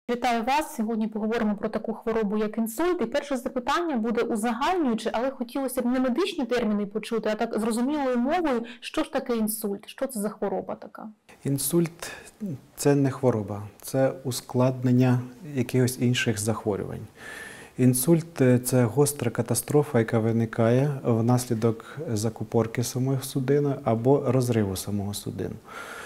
Вітаю вас! Сьогодні поговоримо про таку хворобу, як інсульт. І перше запитання буде узагальнююче, але хотілося б не медичні терміни почути, а так зрозумілою мовою, що ж таке інсульт, що це за хвороба така? Інсульт – це не хвороба, це ускладнення якихось інших захворювань. Інсульт – це гостра катастрофа, яка виникає внаслідок закупорки самої судини або розриву самого судину.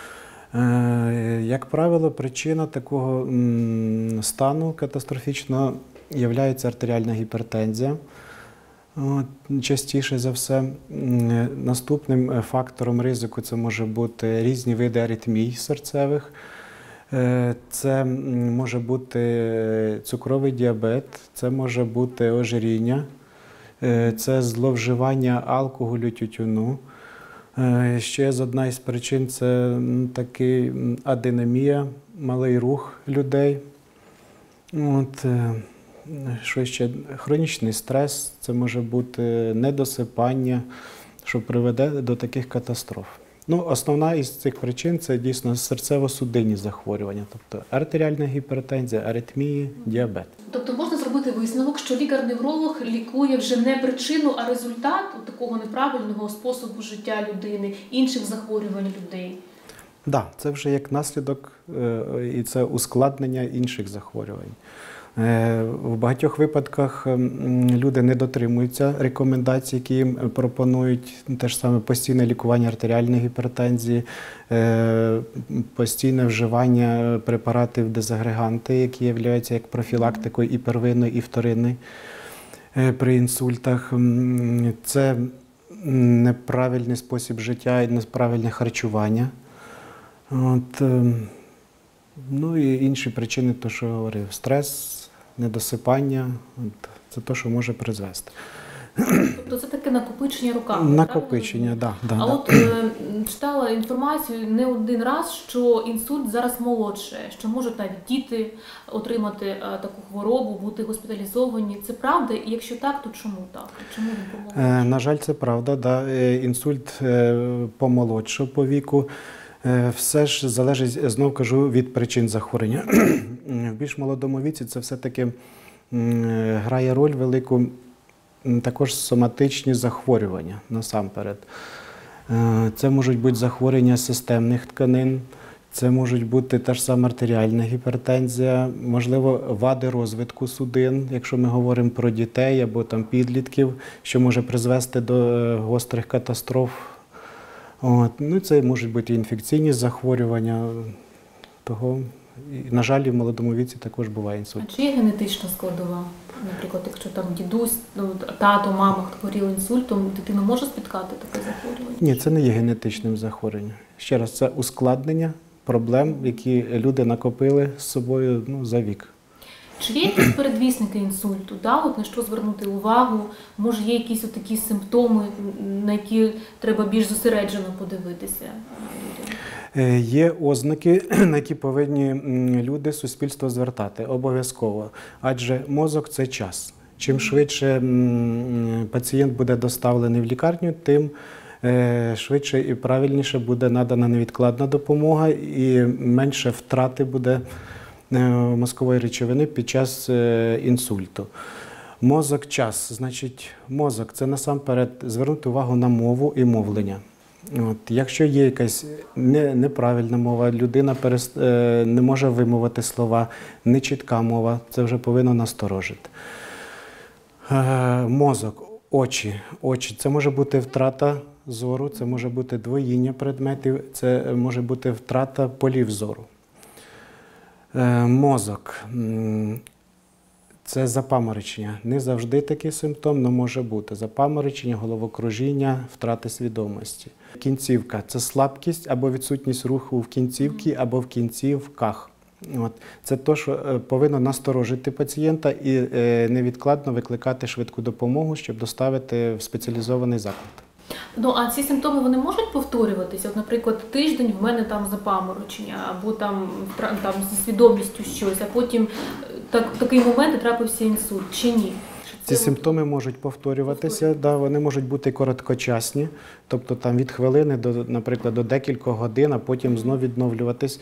Як правило, причина такого стану катастрофічного є артеріальна гіпертензія. Частіше за все. Наступним фактором ризику це може бути різні види аритмій серцевих. Це може бути цукровий діабет, це може бути ожиріння, це зловживання алкоголю, тютюну. Ще одна із причин – це такий адинамія, малий рух людей. Що ще? Хронічний стрес, це може бути недосипання, що приведе до таких катастроф. Основна із цих причин – це дійсно серцево-судинні захворювання, тобто артеріальна гіпертензія, аритмії, діабет. Тобто можна зробити висновок, що лікар-невролог лікує вже не причину, а результат такого неправильного способу життя людини, інших захворювань людей? Так, це вже як наслідок і це ускладнення інших захворювань. В багатьох випадках люди не дотримуються рекомендацій, які їм пропонують, те ж саме постійне лікування артеріальної гіпертензії, постійне вживання препаратів дезагреганти, які являються як профілактикою і первинної, і вторинної при інсультах. Це неправильний спосіб життя і неправильне харчування. І інші причини, то що я говорив, стрес, недосипання, це те, що може призвести. Тобто це таке накопичення руками? Накопичення, так. От читала інформацію не один раз, що інсульт зараз молодше, що можуть навіть діти отримати таку хворобу, бути госпіталізовані. Це правда? І якщо так, то чому так? Чому він помолодшає? На жаль, це правда. Інсульт помолодшав по віку. Все ж залежить, знову кажу, від причин захворювання. В більш молодому віці це все-таки грає роль велику також соматичні захворювання насамперед. Це можуть бути захворювання системних тканин, це можуть бути та ж сама артеріальна гіпертензія, можливо, вади розвитку судин, якщо ми говоримо про дітей або підлітків, що може призвести до гострих катастроф. Це можуть бути інфекційні захворювання. На жаль, в молодому віці також буває інсульт. А чи є генетична складова? Наприклад, якщо дідусь, тато, мама хворіли інсультом, дитина може спіткати таке захворювання? Ні, це не є генетичним захворюванням. Ще раз, це ускладнення проблем, які люди накопили з собою за вік. Чи є якісь передвісники інсульту? На що звернути увагу? Може, є якісь такі симптоми, на які треба більш зосереджено подивитися? Є ознаки, на які повинні люди, суспільство звертати обов'язково. Адже мозок – це час. Чим швидше пацієнт буде доставлений в лікарню, тим швидше і правильніше буде надана невідкладна допомога і менше втрати буде мозкової речовини під час інсульту. Мозок – час. Значить, мозок – це насамперед звернути увагу на мову і мовлення. Якщо є якась неправильна мова, людина не може вимовити слова, нечітка мова, це вже повинно насторожити. Мозок, очі. Це може бути втрата зору, це може бути двоїння предметів, це може бути втрата полів зору. Мозок – це запаморочення. Не завжди такий симптом, але може бути. Запаморочення, головокружіння, втрати свідомості. Кінцівка – це слабкість або відсутність руху в кінцівці або в кінцівках. Це те, що повинно насторожити пацієнта і невідкладно викликати швидку допомогу, щоб доставити в спеціалізований заклад. А ці симптоми, вони можуть повторюватися? Наприклад, тиждень в мене запаморочення, або зі свідомістю щось, а потім такий момент і трапився інсульт, чи ні? Ці симптоми можуть повторюватися, вони можуть бути короткочасні, тобто від хвилини, наприклад, до декількох годин, а потім знов відновлюватись.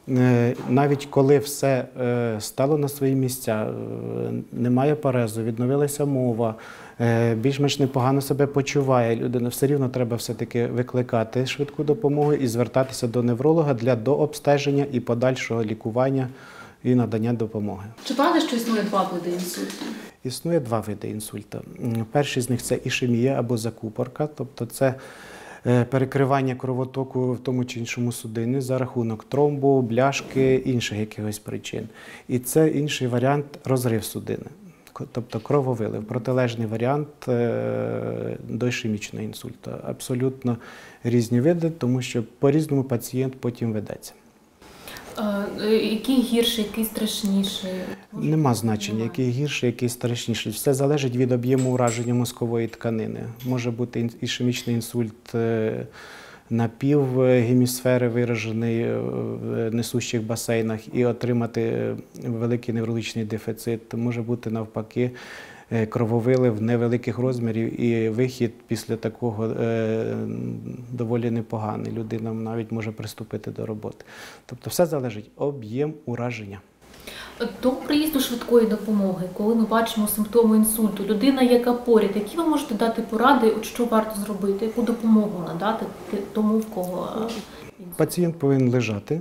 Навіть коли все стало на свої місця, немає парезу, відновилася мова, більш-менш непогано себе почуває людина, все рівно треба все-таки викликати швидку допомогу і звертатися до невролога для дообстеження і подальшого лікування і надання допомоги. Чи правда, що існує два види інсульту? Існує два види інсульту. Перший з них – це ішемія або закупорка, тобто це перекривання кровотоку в тому чи іншому судині за рахунок тромбу, бляшки, інших якихось причин. І це інший варіант – розрив судини, тобто крововилив, протилежний варіант до ішемічного інсульту. Абсолютно різні види, тому що по-різному пацієнт потім ведеться. Який гірший, який страшніший? Нема значення, який гірший, який страшніший. Все залежить від об'єму ураження мозкової тканини. Може бути ішемічний інсульт напівгемісфери, виражений в несущих басейнах, і отримати великий неврологічний дефіцит. Може бути навпаки крововилив невеликих розмірів і вихід після такого доволі непоганий. Людина навіть може приступити до роботи. Тобто все залежить об'єм ураження. До приїзду швидкої допомоги, коли ми бачимо симптоми інсульту, людина, яка поряд, які ви можете дати поради, от що варто зробити, яку допомогу надати тому, в кого інсульт? Пацієнт повинен лежати.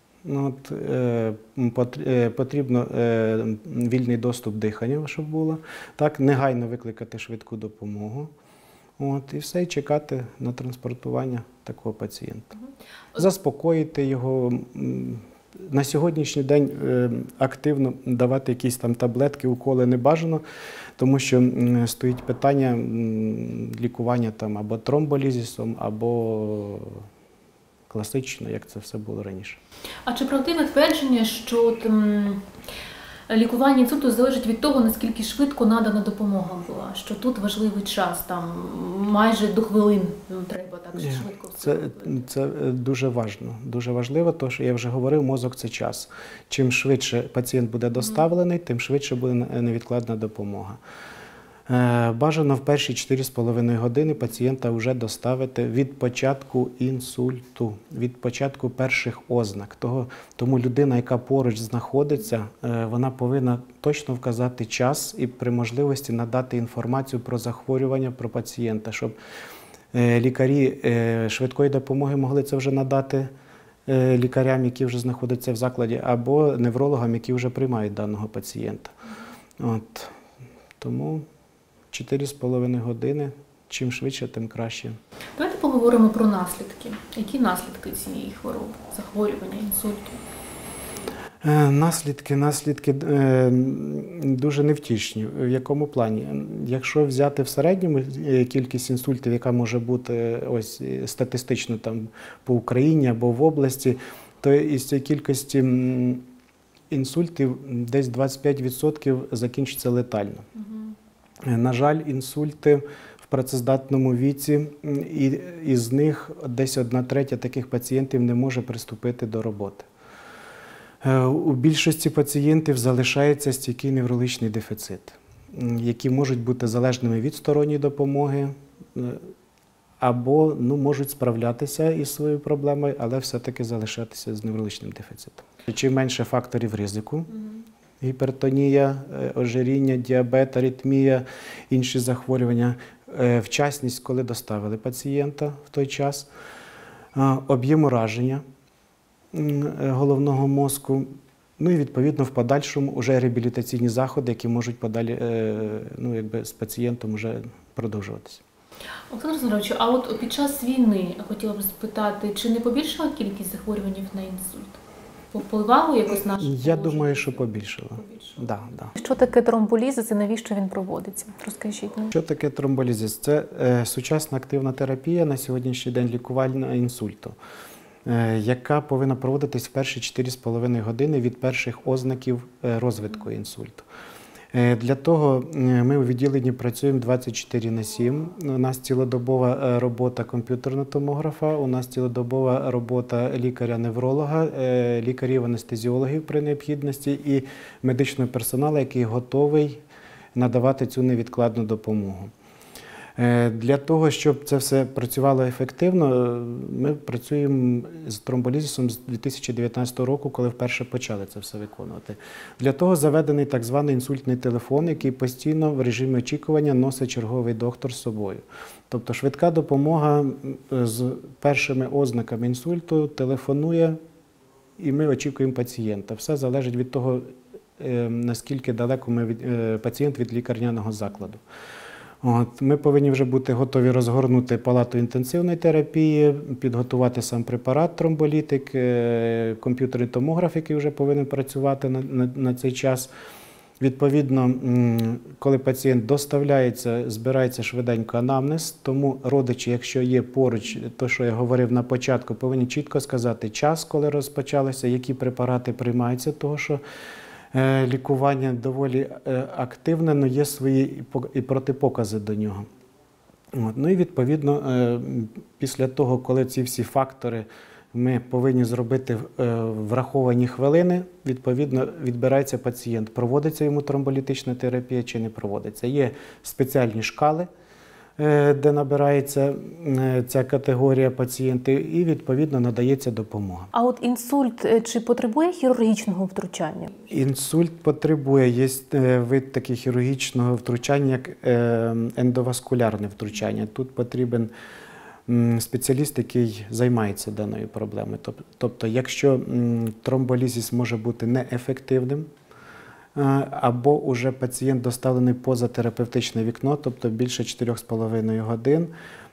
Потрібно вільний доступ дихання, щоб було. Так, негайно викликати швидку допомогу. І все, і чекати на транспортування такого пацієнта. Заспокоїти його. На сьогоднішній день активно давати якісь там таблетки, уколи не бажано, тому що стоїть питання лікування там або тромболізисом, або класично, як це все було раніше. А чи правдиве твердження, що лікування інсульту залежить від того, наскільки швидко надана допомога була? Що тут важливий час, там майже до хвилин треба так швидко все робити? Це дуже важливо, тому що я вже говорив, мозок – це час. Чим швидше пацієнт буде доставлений, тим швидше буде невідкладна допомога. Бажано в перші 4,5 години пацієнта вже доставити від початку інсульту, від початку перших ознак. Тому людина, яка поруч знаходиться, вона повинна точно вказати час і при можливості надати інформацію про захворювання, про пацієнта, щоб лікарі швидкої допомоги могли це вже надати лікарям, які вже знаходяться в закладі, або неврологам, які вже приймають даного пацієнта. Тому 4,5 години, чим швидше, тим краще. Давайте поговоримо про наслідки. Які наслідки цієї хвороби, захворювання, інсульту? Наслідки дуже невтішні. В якому плані? Якщо взяти в середньому кількість інсультів, яка може бути ось статистично там по Україні або в області, то із цієї кількості інсультів десь 25% закінчиться летально. На жаль, інсульти в працездатному віці, і із них десь 1/3 таких пацієнтів не може приступити до роботи. У більшості пацієнтів залишається стійкий неврологічний дефіцит, які можуть бути залежними від сторонньої допомоги, або можуть справлятися із своєю проблемою, але все-таки залишатися з неврологічним дефіцитом. Чим менше факторів ризику, гіпертонія, ожиріння, діабет, аритмія, інші захворювання, вчасність, коли доставили пацієнта в той час, об'єм ураження головного мозку, і відповідно в подальшому вже реабілітаційні заходи, які можуть подалі з пацієнтом вже продовжуватися. Олександр Олександрович, а от під час війни хотіла б спитати, чи не побільшила кількість захворювань на інсульт? Впливало якось наше положення? Я думаю, що побільшило. Да. Що таке тромболізис і навіщо він проводиться? Розкажіть нам. Що таке тромболізис? Це сучасна активна терапія на сьогоднішній день лікування інсульту, яка повинна проводитись в перші 4,5 години від перших ознаків розвитку інсульту. Для того ми у відділенні працюємо 24/7. У нас цілодобова робота комп'ютерного томографа, у нас цілодобова робота лікаря-невролога, лікарів-анестезіологів при необхідності і медичного персоналу, який готовий надавати цю невідкладну допомогу. Для того, щоб це все працювало ефективно, ми працюємо з тромболізисом з 2019 року, коли вперше почали це все виконувати. Для того заведений так званий інсультний телефон, який постійно в режимі очікування носить черговий доктор з собою. Тобто швидка допомога з першими ознаками інсульту телефонує, і ми очікуємо пацієнта. Все залежить від того, наскільки далеко пацієнт від лікарняного закладу. Ми повинні вже бути готові розгорнути палату інтенсивної терапії, підготувати сам препарат, тромболітик, комп'ютерний томограф, який вже повинен працювати на цей час. Відповідно, коли пацієнт доставляється, збирається швиденько анамнез, тому родичі, якщо є поруч, то, що я говорив на початку, повинні чітко сказати час, коли розпочалося, які препарати приймаються, того що лікування доволі активне, але є свої і протипокази до нього. Ну і відповідно, після того, коли ці всі фактори ми повинні зробити враховані хвилини, відповідно відбирається пацієнт, проводиться йому тромболітична терапія чи не проводиться. Є спеціальні шкали, де набирається ця категорія пацієнтів, і відповідно надається допомога. А от інсульт чи потребує хірургічного втручання? Інсульт потребує, є вид таких хірургічного втручання, як ендоваскулярне втручання. Тут потрібен спеціаліст, який займається даною проблемою. Тобто, якщо тромболізис може бути неефективним, або уже пацієнт доставлений поза терапевтичне вікно, тобто більше 4,5 годин,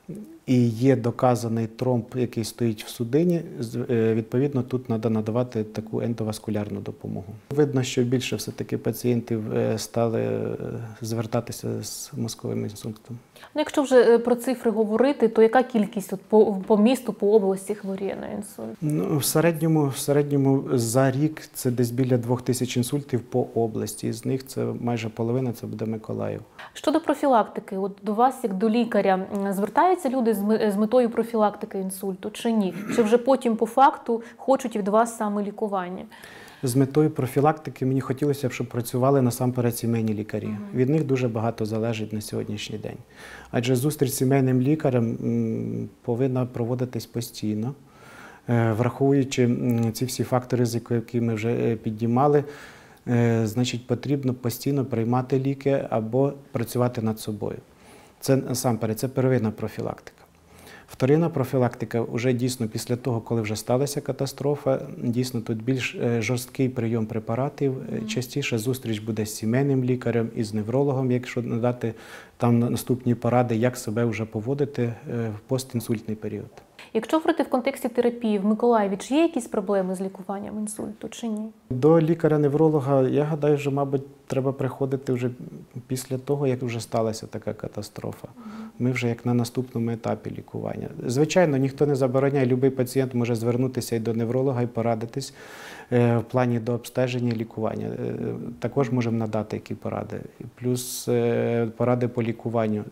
і є доказаний тромб, який стоїть в судині, відповідно, тут треба надавати таку ендоваскулярну допомогу. Видно, що більше все-таки пацієнтів стали звертатися з мозковим інсультом. Ну, якщо вже про цифри говорити, то яка кількість по місту, по області хворіє на інсульт? Ну, в середньому за рік це десь біля 2000 інсультів по області. З них це майже половина, це буде Миколаїв. Щодо профілактики, от до вас, як до лікаря, звертаються люди з метою профілактики інсульту чи ні? Чи вже потім по факту хочуть від вас саме лікування? З метою профілактики мені хотілося б, щоб працювали насамперед сімейні лікарі. Від них дуже багато залежить на сьогоднішній день. Адже зустріч з сімейним лікарем повинна проводитись постійно, враховуючи ці всі фактори ризику, які ми вже піднімали, значить потрібно постійно приймати ліки або працювати над собою. Це насамперед, це первинна профілактика. Вторинна профілактика вже дійсно після того, коли вже сталася катастрофа, дійсно тут більш жорсткий прийом препаратів, частіше зустріч буде з сімейним лікарем і з неврологом, якщо надати там наступні поради, як себе вже поводити в постінсультний період. Якщо говорити в контексті терапії в Миколаєві, чи є якісь проблеми з лікуванням інсульту, чи ні? До лікаря-невролога, я гадаю, що, мабуть, треба приходити вже після того, як вже сталася така катастрофа. Ми вже як на наступному етапі лікування. Звичайно, ніхто не забороняє, будь-який пацієнт може звернутися і до невролога і порадитись в плані до обстеження і лікування. Також можемо надати які поради. Плюс поради по лікуванню,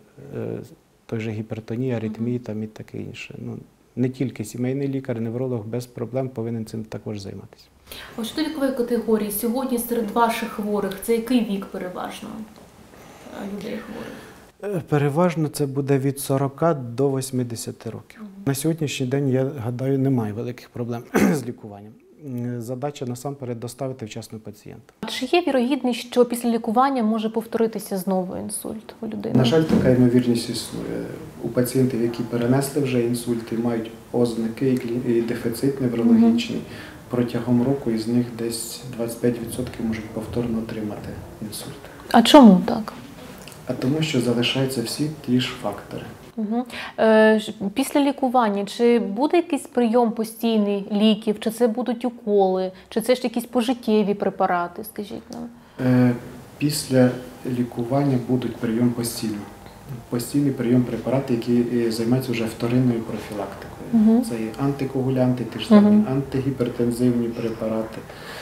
той же гіпертонії, аритмії там і таке інше. Ну, не тільки сімейний лікар, невролог без проблем повинен цим також займатися. А щодо вікової категорії, сьогодні серед ваших хворих, це який вік переважно людей хворих? Переважно це буде від 40 до 80 років. На сьогоднішній день, я гадаю, немає великих проблем з лікуванням. Задача насамперед доставити вчасно пацієнта. Чи є вірогідність, що після лікування може повторитися знову інсульт у людини? На жаль, така ймовірність існує. У пацієнтів, які перенесли вже інсульт і мають ознаки і дефіцит неврологічний, протягом року із них десь 25% можуть повторно отримати інсульт. А чому так? А тому, що залишаються всі ті ж фактори. Угу. Після лікування, чи буде якийсь прийом постійний ліків, чи це будуть уколи, чи це ж якісь пожиттєві препарати, скажіть нам? Після лікування будуть прийом постійний. Постійний прийом препаратів, які займаються вже вторинною профілактикою. Це і антикоагулянти, ті ж самі антигіпертензивні препарати.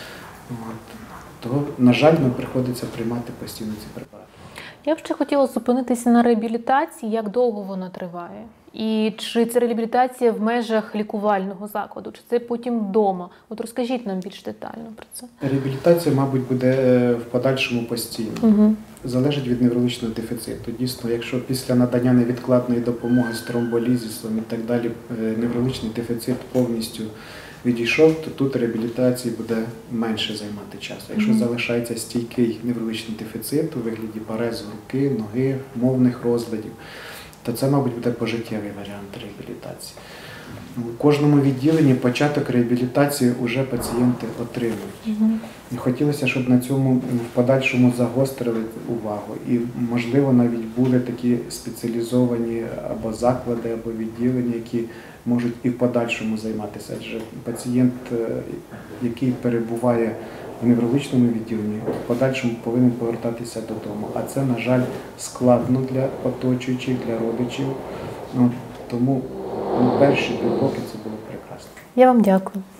Того, на жаль, нам приходиться приймати постійно ці препарати. Я б ще хотіла зупинитися на реабілітації, як довго вона триває? І чи це реабілітація в межах лікувального закладу, чи це потім вдома? От розкажіть нам більш детально про це. Реабілітація, мабуть, буде в подальшому постійно. залежить від неврологічного дефіциту. Дійсно, якщо після надання невідкладної допомоги з тромболізисом і так далі неврологічний дефіцит повністю відійшов, то тут реабілітації буде менше займати часу. Якщо залишається стійкий неврологічний дефіцит у вигляді парезу руки, ноги, мовних розладів, то це, мабуть, буде пожиттєвий варіант реабілітації. У кожному відділенні початок реабілітації вже пацієнти отримують. І хотілося, щоб на цьому в подальшому загострили увагу. І, можливо, навіть були такі спеціалізовані або заклади, або відділення, які можуть і в подальшому займатися. Адже пацієнт, який перебуває в неврологічному відділенні, в подальшому повинен повертатися додому. А це, на жаль, складно для оточуючих, для родичів. Тому перші 2 роки це було прекрасно. Я вам дякую.